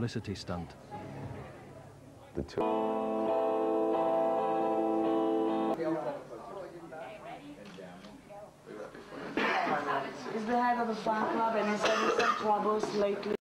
publicity stunt. The two. He's the head of the fan club and he's having some troubles lately.